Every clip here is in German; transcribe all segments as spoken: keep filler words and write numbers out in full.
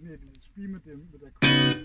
hier dieses Spiel mit, dem, mit der Kuh.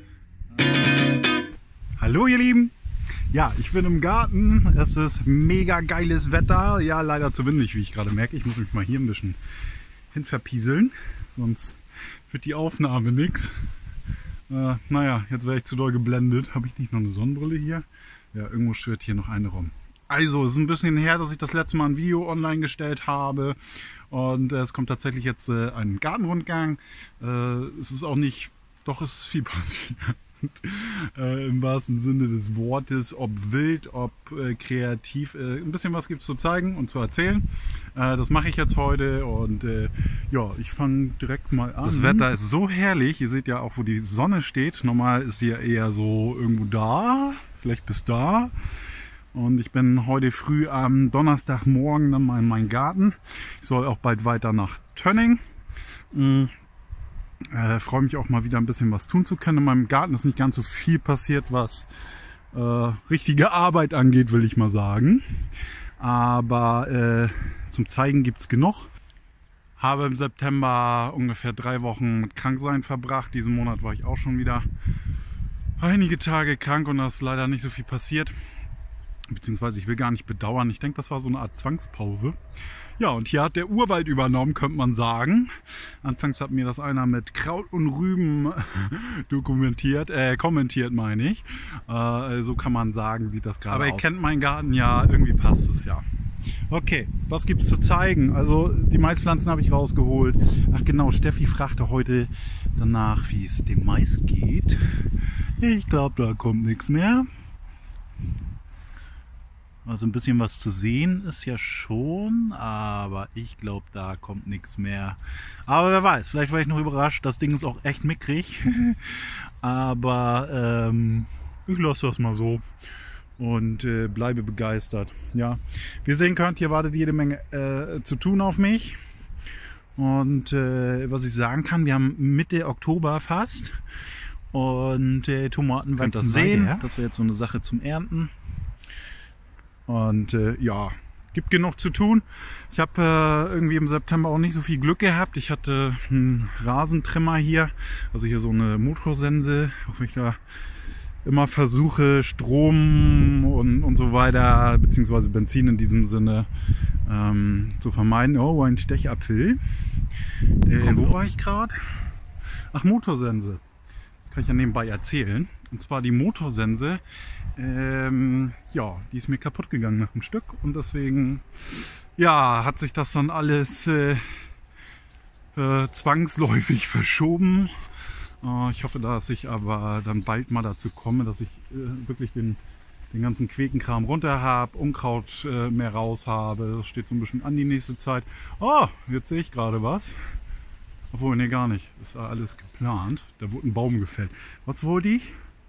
Hallo ihr Lieben! Ja, ich bin im Garten. Es ist mega geiles Wetter. Ja, leider zu windig, wie ich gerade merke. Ich muss mich mal hier ein bisschen hin verpieseln, sonst wird die Aufnahme nix. Äh, naja, jetzt wäre ich zu doll geblendet. Habe ich nicht noch eine Sonnenbrille hier? Ja, irgendwo schwirrt hier noch eine rum. Also, es ist ein bisschen her, dass ich das letzte Mal ein Video online gestellt habe. Und äh, es kommt tatsächlich jetzt äh, ein Gartenrundgang. Äh, es ist auch nicht, doch es ist viel passiert. Äh, im wahrsten Sinne des Wortes, ob wild, ob äh, kreativ, äh, ein bisschen was gibt es zu zeigen und zu erzählen. Äh, das mache ich jetzt heute und äh, ja, ich fange direkt mal an. Das Wetter ist so herrlich, ihr seht ja auch, wo die Sonne steht. Normal ist sie ja eher so irgendwo da, vielleicht bis da. Und ich bin heute früh am Donnerstagmorgen dann mal in meinen Garten. Ich soll auch bald weiter nach Tönning. Mhm. Äh, freue mich auch mal wieder ein bisschen was tun zu können. In meinem Garten ist nicht ganz so viel passiert, was äh, richtige Arbeit angeht, will ich mal sagen. Aber äh, zum Zeigen gibt es genug. Habe im September ungefähr drei Wochen mit Kranksein verbracht. Diesen Monat war ich auch schon wieder einige Tage krank und da ist leider nicht so viel passiert. Beziehungsweise ich will gar nicht bedauern. Ich denke, das war so eine Art Zwangspause. Ja, und hier hat der Urwald übernommen, könnte man sagen. Anfangs hat mir das einer mit Kraut und Rüben dokumentiert, äh, kommentiert meine ich. Äh, so kann man sagen, sieht das gerade aus. Aber ihr kennt meinen Garten ja, irgendwie passt es ja. Okay, was gibt es zu zeigen? Also die Maispflanzen habe ich rausgeholt. Ach genau, Steffi fragte heute danach, wie es dem Mais geht. Ich glaube, da kommt nichts mehr. Also ein bisschen was zu sehen ist ja schon, aber ich glaube, da kommt nichts mehr. Aber wer weiß, vielleicht war ich noch überrascht. Das Ding ist auch echt mickrig. Aber ähm, ich lasse das mal so und äh, bleibe begeistert. Ja, wie ihr sehen könnt, hier wartet jede Menge äh, zu tun auf mich. Und äh, was ich sagen kann, wir haben Mitte Oktober fast. Und äh, Tomaten wachsen das sehen. Ja? Das wäre jetzt so eine Sache zum Ernten. Und äh, ja, gibt genug zu tun. Ich habe äh, irgendwie im September auch nicht so viel Glück gehabt. Ich hatte einen Rasentrimmer hier, also hier so eine Motorsense, auch wenn ich da immer versuche, Strom und, und so weiter, beziehungsweise Benzin in diesem Sinne ähm, zu vermeiden. Oh, ein Stechapfel. Äh, wo war ich gerade? Ach, Motorsense. Das kann ich ja nebenbei erzählen. Und zwar die Motorsense. Ähm, ja, die ist mir kaputt gegangen nach dem Stück und deswegen ja, hat sich das dann alles äh, äh, zwangsläufig verschoben. Äh, ich hoffe, dass ich aber dann bald mal dazu komme, dass ich äh, wirklich den, den ganzen Quekenkram runter habe, Unkraut äh, mehr raus habe. Das steht so ein bisschen an die nächste Zeit. Oh, jetzt sehe ich gerade was. Obwohl, ne, gar nicht. Das war alles geplant. Da wurde ein Baum gefällt. Was wollte ich?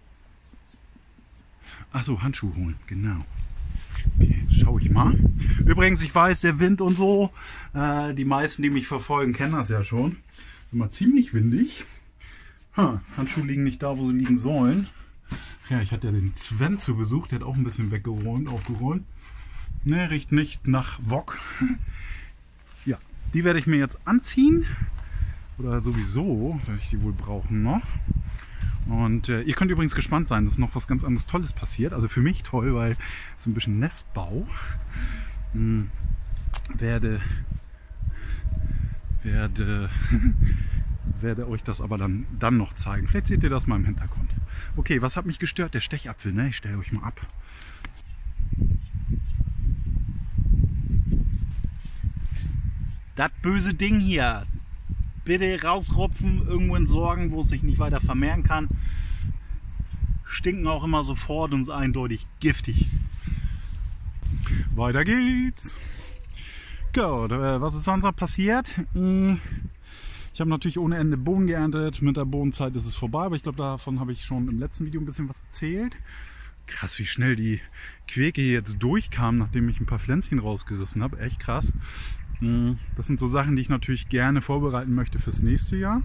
Achso, Handschuhe holen, genau. Okay, schau ich mal. Übrigens, ich weiß, der Wind und so, äh, die meisten, die mich verfolgen, kennen das ja schon. Immer ziemlich windig. Ha, Handschuhe liegen nicht da, wo sie liegen sollen. Ja, ich hatte ja den Sven zu Besuch, der hat auch ein bisschen weggeräumt, aufgeräumt. Ne, riecht nicht nach Wok. Ja, die werde ich mir jetzt anziehen. Oder sowieso, werde ich die wohl brauchen noch. Und äh, ihr könnt übrigens gespannt sein, dass ist noch was ganz anderes Tolles passiert. Also für mich toll, weil so ein bisschen Nestbau. Hm, werde werde werde euch das aber dann, dann noch zeigen. Vielleicht seht ihr das mal im Hintergrund. Okay, was hat mich gestört? Der Stechapfel, ne? Ich stelle euch mal ab. Das böse Ding hier. Bitte rausrupfen, irgendwo entsorgen, wo es sich nicht weiter vermehren kann. Stinken auch immer sofort und ist eindeutig giftig. Weiter geht's. Gut, was ist sonst noch passiert? Ich habe natürlich ohne Ende Bohnen geerntet. Mit der Bohnenzeit ist es vorbei, aber ich glaube, davon habe ich schon im letzten Video ein bisschen was erzählt. Krass, wie schnell die Queke hier jetzt durchkam, nachdem ich ein paar Pflänzchen rausgerissen habe. Echt krass. Das sind so Sachen, die ich natürlich gerne vorbereiten möchte fürs nächste Jahr.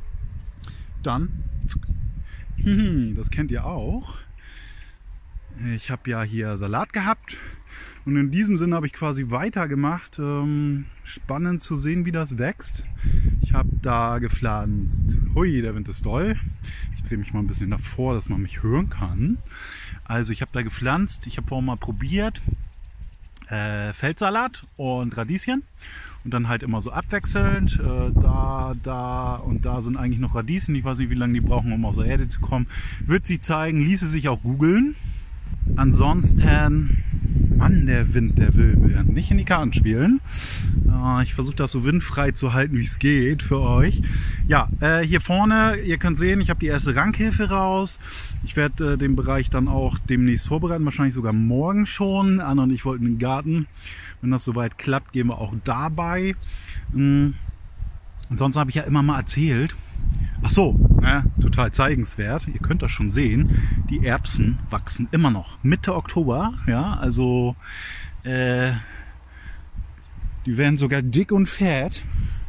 Dann, das kennt ihr auch, ich habe ja hier Salat gehabt und in diesem Sinne habe ich quasi weitergemacht. Ähm, spannend zu sehen, wie das wächst. Ich habe da gepflanzt. Hui, der Wind ist doll. Ich drehe mich mal ein bisschen davor, dass man mich hören kann. Also ich habe da gepflanzt. Ich habe vorhin mal probiert. Äh, Feldsalat und Radieschen. Und dann halt immer so abwechselnd. Äh, da, da und da sind eigentlich noch Radieschen. Ich weiß nicht, wie lange die brauchen, um aus der Erde zu kommen. Wird sie zeigen, ließe sich auch googeln. Ansonsten, Mann, der Wind, der will mir nicht in die Karten spielen. Äh, ich versuche das so windfrei zu halten, wie es geht für euch. Ja, äh, hier vorne, ihr könnt sehen, ich habe die erste Rankhilfe raus. Ich werde äh, den Bereich dann auch demnächst vorbereiten, wahrscheinlich sogar morgen schon. Anna und ich wollten den Garten. Wenn das soweit klappt, gehen wir auch dabei. Ähm, ansonsten habe ich ja immer mal erzählt, ach so, ne, total zeigenswert. Ihr könnt das schon sehen. Die Erbsen wachsen immer noch. Mitte Oktober, ja, also äh, die werden sogar dick und fett.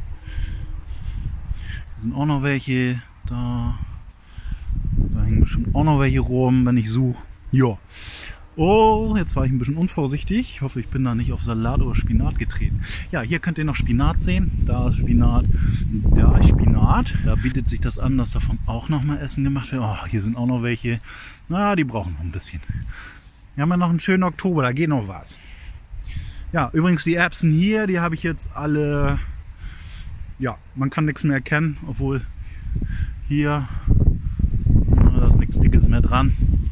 Da sind auch noch welche da. Da hängen bestimmt auch noch welche rum, wenn ich suche. Ja. Oh, jetzt war ich ein bisschen unvorsichtig. Ich hoffe, ich bin da nicht auf Salat oder Spinat getreten. Ja, hier könnt ihr noch Spinat sehen. Da ist Spinat, da ist Spinat. Da bietet sich das an, dass davon auch noch mal Essen gemacht wird. Oh, hier sind auch noch welche. Na, die brauchen noch ein bisschen. Wir haben ja noch einen schönen Oktober, da geht noch was. Ja, übrigens die Erbsen hier, die habe ich jetzt alle... Ja, man kann nichts mehr erkennen, obwohl hier, da ist nichts Dickes mehr dran.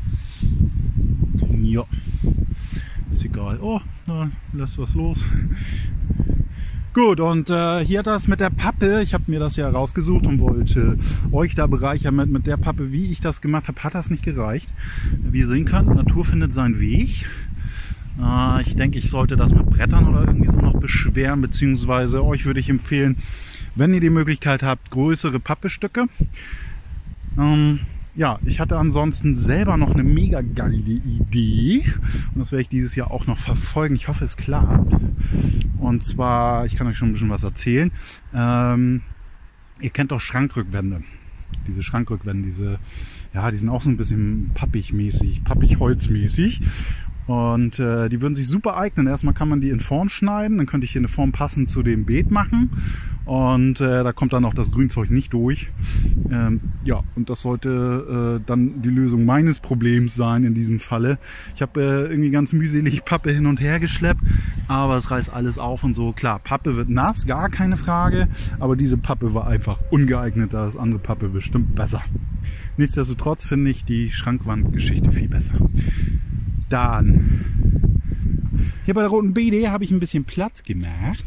Ja, ist egal. Oh, da lässt was los. Gut, und äh, hier das mit der Pappe. Ich habe mir das ja rausgesucht und wollte euch da bereichern mit, mit der Pappe. Wie ich das gemacht habe, hat das nicht gereicht. Wie ihr sehen könnt, Natur findet seinen Weg. Äh, ich denke, ich sollte das mit Brettern oder irgendwie so noch beschweren, beziehungsweise euch würde ich empfehlen, wenn ihr die Möglichkeit habt, größere Pappestücke. Ähm, Ja, ich hatte ansonsten selber noch eine mega geile Idee und das werde ich dieses Jahr auch noch verfolgen. Ich hoffe, es klappt. Und zwar, ich kann euch schon ein bisschen was erzählen. Ähm, ihr kennt doch Schrankrückwände. Diese Schrankrückwände, diese, ja, die sind auch so ein bisschen pappig-mäßig, pappig-holzmäßig. Und äh, die würden sich super eignen. Erstmal kann man die in Form schneiden, dann könnte ich hier eine Form passend zu dem Beet machen. Und äh, da kommt dann auch das Grünzeug nicht durch. Ähm, ja, und das sollte äh, dann die Lösung meines Problems sein in diesem Falle. Ich habe äh, irgendwie ganz mühselig Pappe hin und her geschleppt, aber es reißt alles auf und so. Klar, Pappe wird nass, gar keine Frage, aber diese Pappe war einfach ungeeignet, da ist andere Pappe bestimmt besser. Nichtsdestotrotz finde ich die Schrankwandgeschichte viel besser. Dann, hier bei der roten B D habe ich ein bisschen Platz gemacht.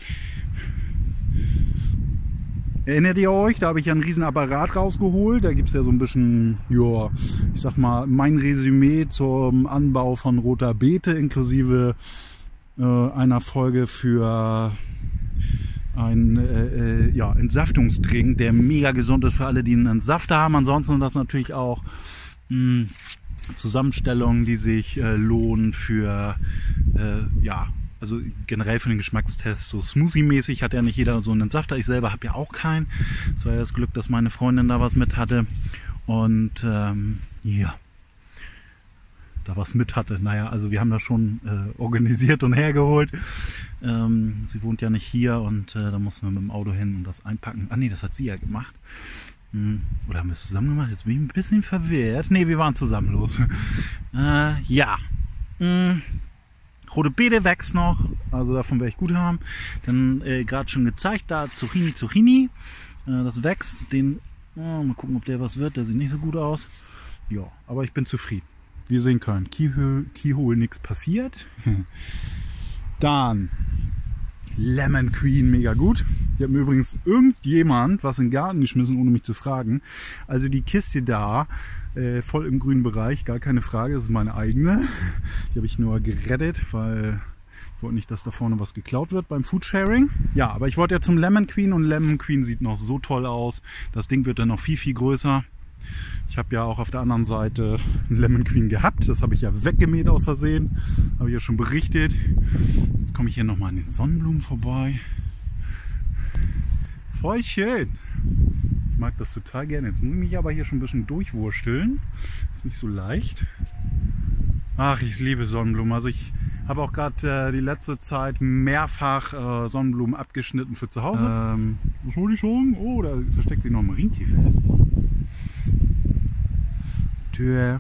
Erinnert ihr euch, da habe ich ja einen riesen Apparat rausgeholt. Da gibt es ja so ein bisschen, ja, ich sag mal, mein Resümee zum Anbau von roter Beete inklusive äh, einer Folge für ein äh, ja, Entsaftungstrink, der mega gesund ist für alle, die einen Entsafter haben. Ansonsten das natürlich auch mh, Zusammenstellungen, die sich äh, lohnen für, äh, ja, also generell für den Geschmackstest, so Smoothie-mäßig hat ja nicht jeder so einen Entsafter. Ich selber habe ja auch keinen. Es war ja das Glück, dass meine Freundin da was mit hatte. Und ähm, ja, da was mit hatte. Naja, also wir haben das schon äh, organisiert und hergeholt. Ähm, sie wohnt ja nicht hier und äh, da mussten wir mit dem Auto hin und das einpacken. Ah nee, das hat sie ja gemacht. Hm, oder haben wir es zusammen gemacht? Jetzt bin ich ein bisschen verwirrt. Nee, wir waren zusammen los. äh, ja. Hm. Rote Beete wächst noch, also davon werde ich gut haben. Dann äh, gerade schon gezeigt, da Zucchini, Zucchini. Äh, das wächst. Den, oh, mal gucken, ob der was wird. Der sieht nicht so gut aus. Ja, aber ich bin zufrieden. Wie ihr sehen könnt, Keyhole, Keyhole nichts passiert. Dann Lemon Queen, mega gut. Hier hat mir übrigens irgendjemand was in den Garten geschmissen, ohne mich zu fragen. Also die Kiste da, äh, voll im grünen Bereich, gar keine Frage, das ist meine eigene. Die habe ich nur gerettet, weil ich wollte nicht, dass da vorne was geklaut wird beim Foodsharing. Ja, aber ich wollte ja zum Lemon Queen und Lemon Queen sieht noch so toll aus. Das Ding wird dann noch viel, viel größer. Ich habe ja auch auf der anderen Seite einen Lemon Queen gehabt. Das habe ich ja weggemäht aus Versehen. Habe ich ja schon berichtet. Jetzt komme ich hier nochmal an den Sonnenblumen vorbei. Voll schön. Ich mag das total gerne. Jetzt muss ich mich aber hier schon ein bisschen durchwursteln. Ist nicht so leicht. Ach, ich liebe Sonnenblumen. Also ich habe auch gerade äh, die letzte Zeit mehrfach äh, Sonnenblumen abgeschnitten für zu Hause. Ähm, was wollte ich sagen? Oh, da versteckt sich noch ein Marienkäfer. Tür.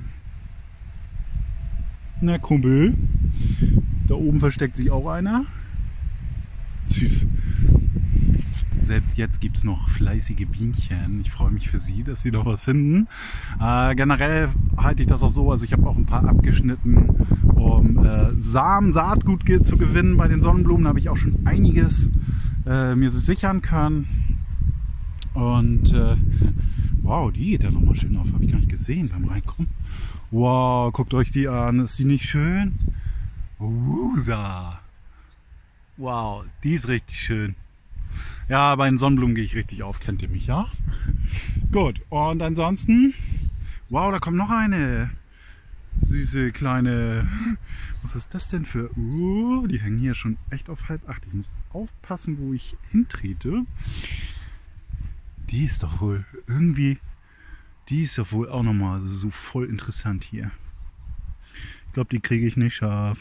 Na Kumpel, da oben versteckt sich auch einer. Süß. Selbst jetzt gibt es noch fleißige Bienchen. Ich freue mich für sie, dass sie noch was finden. Äh, generell halte ich das auch so, also ich habe auch ein paar abgeschnitten, um äh, Samen, Saatgut ge zu gewinnen bei den Sonnenblumen. Da habe ich auch schon einiges äh, mir sichern können. Und äh, wow, die geht ja nochmal schön auf. Habe ich gar nicht gesehen beim Reinkommen. Wow, guckt euch die an. Ist die nicht schön? Wusa. Wow, die ist richtig schön. Ja, bei den Sonnenblumen gehe ich richtig auf, kennt ihr mich, ja? Gut, und ansonsten, wow, da kommt noch eine süße kleine, was ist das denn für, uh, die hängen hier schon echt auf halb acht. Ich muss aufpassen, wo ich hintrete. Die ist doch wohl irgendwie, die ist doch wohl auch nochmal so voll interessant hier. Ich glaube, die kriege ich nicht scharf.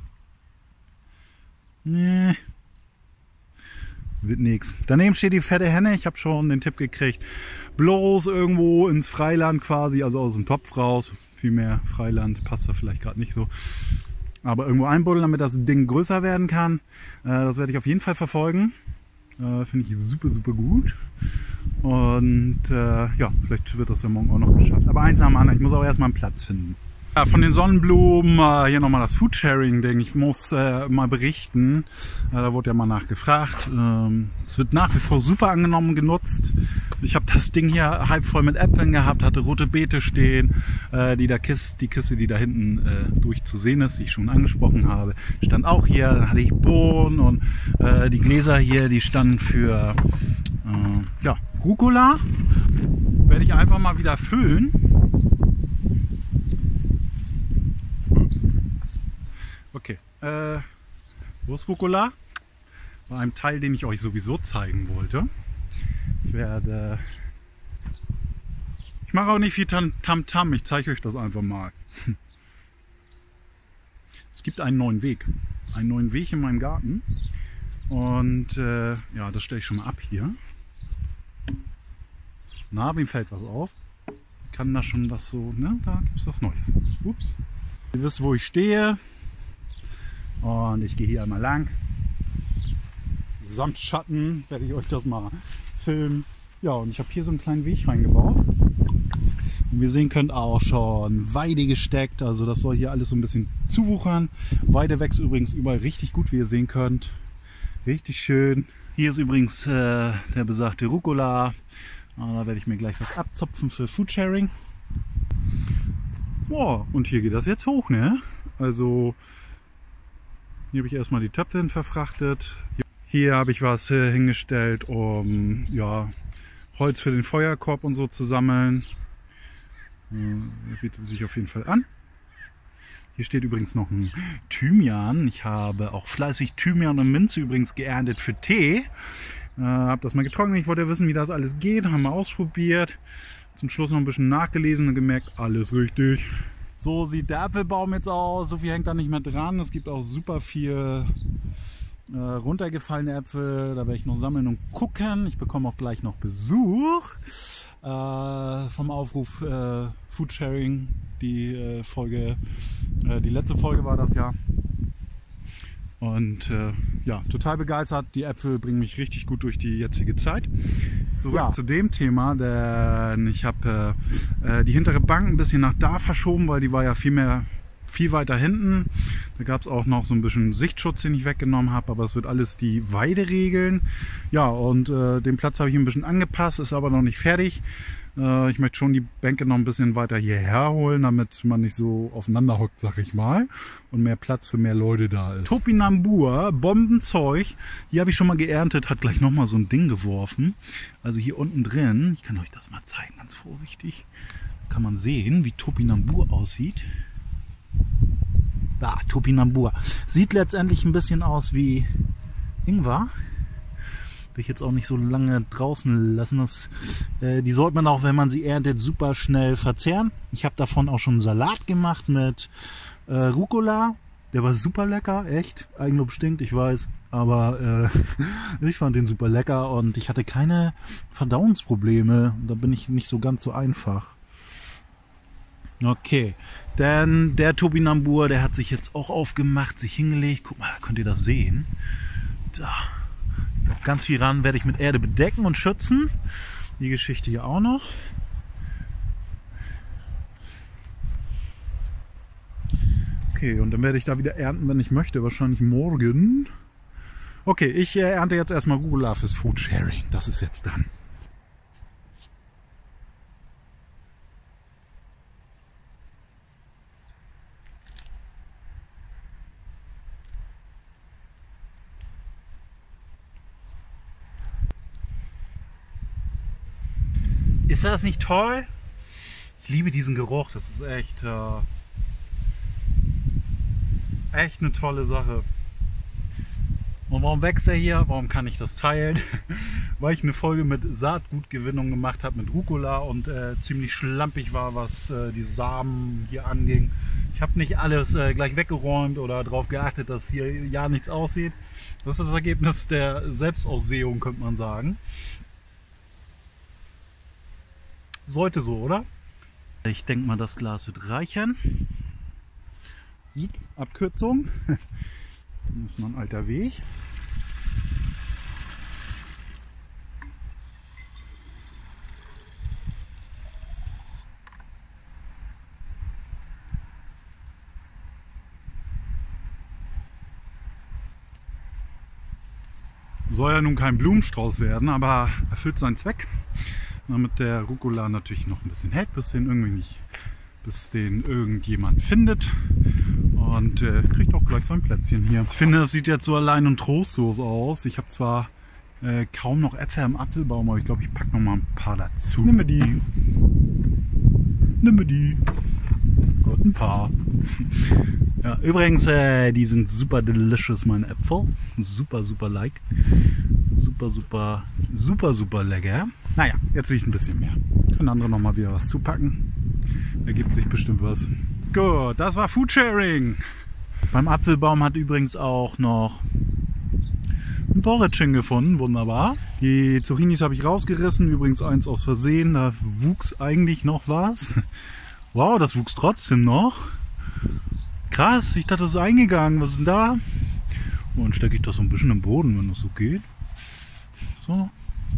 Nee. Wird nichts. Daneben steht die fette Henne. Ich habe schon den Tipp gekriegt. Bloß irgendwo ins Freiland quasi, also aus dem Topf raus. Viel mehr Freiland passt da vielleicht gerade nicht so. Aber irgendwo einbuddeln, damit das Ding größer werden kann. Äh, das werde ich auf jeden Fall verfolgen. Äh, Finde ich super, super gut. Und äh, ja, vielleicht wird das ja morgen auch noch geschafft. Aber eins am anderen, ich muss auch erstmal einen Platz finden. Ja, von den Sonnenblumen, äh, hier nochmal das Foodsharing-Ding. Ich muss äh, mal berichten, äh, da wurde ja mal nachgefragt. Ähm, es wird nach wie vor super angenommen genutzt. Ich habe das Ding hier halb voll mit Äpfeln gehabt, hatte rote Beete stehen. Äh, die, da Kiste, die Kiste, die da hinten äh, durch zu sehen ist, die ich schon angesprochen habe, stand auch hier. Dann hatte ich Bohnen und äh, die Gläser hier, die standen für äh, ja, Rucola. Werde ich einfach mal wieder füllen. Okay, äh, wo ist Rucola? Bei einem Teil, den ich euch sowieso zeigen wollte. Ich werde... Ich mache auch nicht viel Tamtam, ich zeige euch das einfach mal. Es gibt einen neuen Weg. Einen neuen Weg in meinem Garten. Und äh, ja, das stelle ich schon mal ab hier. Na, wem fällt was auf? Kann da schon was so, ne? Da gibt es was Neues. Ups. Ihr wisst, wo ich stehe. Und ich gehe hier einmal lang. Samt Schatten werde ich euch das mal filmen. Ja, und ich habe hier so einen kleinen Weg reingebaut. Und wie ihr sehen könnt, auch schon Weide gesteckt. Also das soll hier alles so ein bisschen zuwuchern. Weide wächst übrigens überall richtig gut, wie ihr sehen könnt. Richtig schön. Hier ist übrigens äh, der besagte Rucola. Da werde ich mir gleich was abzopfen für Foodsharing. Boah, und hier geht das jetzt hoch, ne? Also hier habe ich erstmal die Töpfe hin verfrachtet. Hier habe ich was äh, hingestellt, um ja, Holz für den Feuerkorb und so zu sammeln. Äh, bietet sich auf jeden Fall an. Hier steht übrigens noch ein Thymian. Ich habe auch fleißig Thymian und Minze übrigens geerntet für Tee. Äh, habe das mal getrocknet. Ich wollte ja wissen, wie das alles geht. Haben wir ausprobiert. Zum Schluss noch ein bisschen nachgelesen und gemerkt, alles richtig. So sieht der Apfelbaum jetzt aus. So viel hängt da nicht mehr dran. Es gibt auch super viel äh, runtergefallene Äpfel. Da werde ich noch sammeln und gucken. Ich bekomme auch gleich noch Besuch äh, vom Aufruf äh, Foodsharing. Die äh, Folge, äh, die letzte Folge war das ja. Und äh, ja, total begeistert. Die Äpfel bringen mich richtig gut durch die jetzige Zeit. Zurück ja. zu dem Thema, denn ich habe äh, die hintere Bank ein bisschen nach da verschoben, weil die war ja viel mehr, viel weiter hinten. Da gab es auch noch so ein bisschen Sichtschutz, den ich weggenommen habe, aber es wird alles die Weide regeln. Ja, und äh, den Platz habe ich ein bisschen angepasst, ist aber noch nicht fertig. Äh, ich möchte schon die Bänke noch ein bisschen weiter hierher holen, damit man nicht so aufeinander hockt, sag ich mal. Und mehr Platz für mehr Leute da ist. Topinambur, Bombenzeug. Hier habe ich schon mal geerntet, hat gleich nochmal so ein Ding geworfen. Also hier unten drin, ich kann euch das mal zeigen, ganz vorsichtig. Kann man sehen, wie Topinambur aussieht. Da, Topinambur. Sieht letztendlich ein bisschen aus wie Ingwer. Will ich jetzt auch nicht so lange draußen lassen. Das, äh, die sollte man auch, wenn man sie erntet, super schnell verzehren. Ich habe davon auch schon einen Salat gemacht mit Äh, Rucola, der war super lecker, echt. Eigenlob stinkt, ich weiß. Aber äh, ich fand den super lecker und ich hatte keine Verdauungsprobleme. Da bin ich nicht so ganz so einfach. Okay, denn der Topinambur, der hat sich jetzt auch aufgemacht, sich hingelegt. Guck mal, könnt ihr das sehen? Da. Ganz viel ran werde ich mit Erde bedecken und schützen. Die Geschichte hier auch noch. Okay, und dann werde ich da wieder ernten, wenn ich möchte. Wahrscheinlich morgen. Okay, ich äh, ernte jetzt erstmal Rucola fürs Foodsharing. Das ist jetzt dran. Ist das nicht toll? Ich liebe diesen Geruch. Das ist echt, äh, echt eine tolle Sache. Und warum wächst er hier? Warum kann ich das teilen? Weil ich eine Folge mit Saatgutgewinnung gemacht habe mit Rucola und äh, ziemlich schlampig war, was äh, die Samen hier anging. Ich habe nicht alles äh, gleich weggeräumt oder darauf geachtet, dass hier ja nichts aussieht. Das ist das Ergebnis der Selbstaussehung, könnte man sagen. Sollte so, oder? Ich denke mal, das Glas wird reichen. Abkürzung. Das ist noch ein alter Weg. Soll ja nun kein Blumenstrauß werden, aber erfüllt seinen Zweck. Damit der Rucola natürlich noch ein bisschen hält, bis den irgendwie nicht, bis den irgendjemand findet. Und äh, kriegt auch gleich sein Plätzchen hier. Ich finde, das sieht jetzt so allein und trostlos aus. Ich habe zwar äh, kaum noch Äpfel im Apfelbaum, aber ich glaube, ich packe noch mal ein paar dazu. Nimm mir die. Nimm mir die. Gott, ein paar. Ja, übrigens, äh, die sind super delicious, meine Äpfel. Super, super like. Super, super, super, super lecker. Naja, jetzt will ich ein bisschen mehr. Können andere noch mal wieder was zupacken. Ergibt sich bestimmt was. Gut, das war Foodsharing. Beim Apfelbaum hat übrigens auch noch ein Borretchen gefunden. Wunderbar. Die Zucchinis habe ich rausgerissen. Übrigens eins aus Versehen. Da wuchs eigentlich noch was. Wow, das wuchs trotzdem noch. Krass, ich dachte, das ist eingegangen. Was ist denn da? Und dann stecke ich das so ein bisschen im Boden, wenn das so geht. So.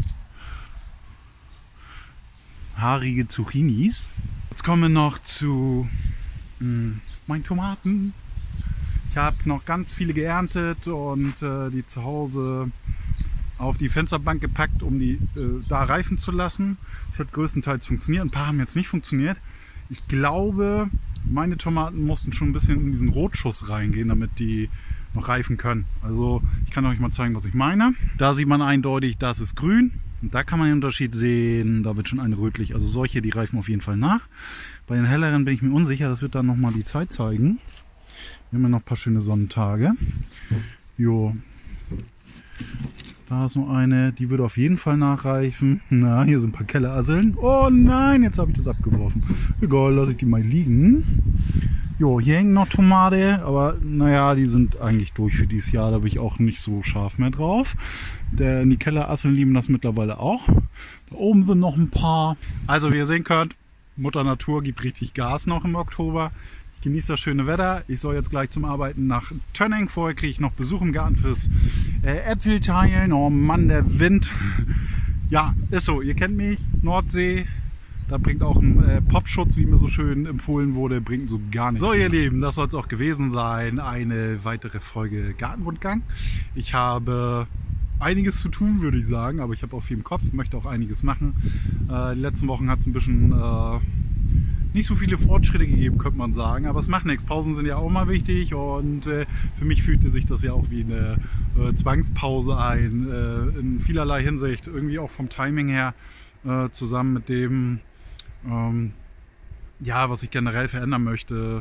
Haarige Zucchinis. Jetzt kommen wir noch zu mh, meinen Tomaten. Ich habe noch ganz viele geerntet und äh, die zu Hause auf die Fensterbank gepackt, um die äh, da reifen zu lassen. Das hat größtenteils funktioniert. Ein paar haben jetzt nicht funktioniert. Ich glaube, meine Tomaten mussten schon ein bisschen in diesen Rotschuss reingehen, damit die noch reifen können. Also ich kann euch mal zeigen, was ich meine. Da sieht man eindeutig, das ist grün. Und da kann man den Unterschied sehen, da wird schon eine rötlich. Also solche, die reifen auf jeden Fall nach. Bei den helleren bin ich mir unsicher, das wird dann nochmal die Zeit zeigen. Wir haben ja noch ein paar schöne Sonnentage. Jo. Da ist noch eine, die würde auf jeden Fall nachreifen. Na, hier sind ein paar Kellerasseln. Oh nein, jetzt habe ich das abgeworfen. Egal, lasse ich die mal liegen. Jo, hier hängen noch Tomate, aber naja, die sind eigentlich durch für dieses Jahr. Da bin ich auch nicht so scharf mehr drauf. Der, die Kellerasseln lieben das mittlerweile auch. Da oben sind noch ein paar. Also wie ihr sehen könnt, Mutter Natur gibt richtig Gas noch im Oktober. Ich genieße das schöne Wetter. Ich soll jetzt gleich zum Arbeiten nach Tönning. Vorher kriege ich noch Besuch im Garten fürs äh, Äpfelteilen. Oh Mann, der Wind. Ja, ist so. Ihr kennt mich. Nordsee. Da bringt auch ein äh, Popschutz, wie mir so schön empfohlen wurde, bringt so gar nichts. So ihr Lieben, das soll es auch gewesen sein. Eine weitere Folge Gartenrundgang. Ich habe einiges zu tun, würde ich sagen, aber ich habe auch viel im Kopf, möchte auch einiges machen. Äh, die letzten Wochen hat es ein bisschen äh, nicht so viele Fortschritte gegeben, könnte man sagen, aber es macht nichts. Pausen sind ja auch mal wichtig und äh, für mich fühlte sich das ja auch wie eine äh, Zwangspause ein, äh, in vielerlei Hinsicht, irgendwie auch vom Timing her, äh, zusammen mit dem, ähm, ja, was ich generell verändern möchte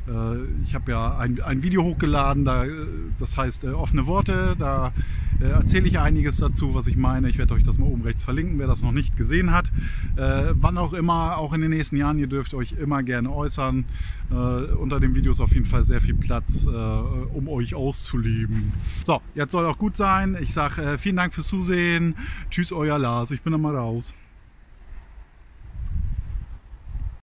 Ich habe ja ein, ein Video hochgeladen, da, das heißt äh, offene Worte, da äh, erzähle ich einiges dazu, was ich meine. Ich werde euch das mal oben rechts verlinken, wer das noch nicht gesehen hat. Äh, wann auch immer, auch in den nächsten Jahren, ihr dürft euch immer gerne äußern. Äh, unter dem Video ist auf jeden Fall sehr viel Platz, äh, um euch auszuleben. So, jetzt soll auch gut sein. Ich sage äh, vielen Dank fürs Zusehen. Tschüss, euer Lars. Ich bin dann mal raus.